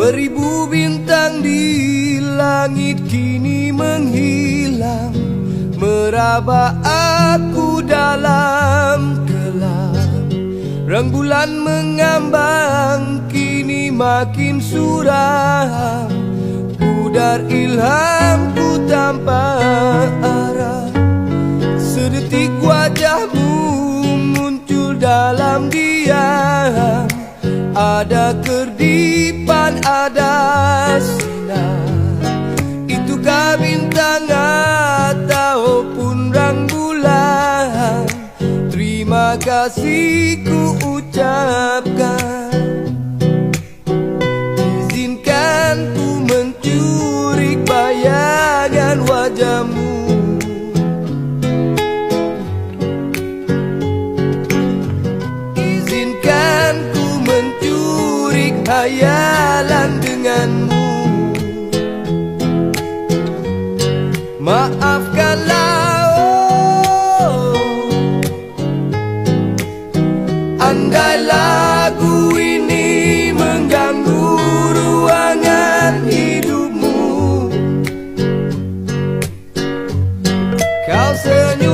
Beribu bintang di langit kini menghilang, meraba aku dalam kelam. Rembulan mengambang kini makin suram, pudar ilhamku tanpa arah. Sedetik wajahmu muncul dalam diam, ada kerdipan, ada sinar. Itukah bintang ataupun rembulan? Terima kasih ku ucapkan. Izinkan ku mencuri bayangan wajahmu. Izinkan ku mencuri khayalan denganmu. Maafkanlah, oh, andai lagu ini mengganggu ruangan hidupmu. Kau senyum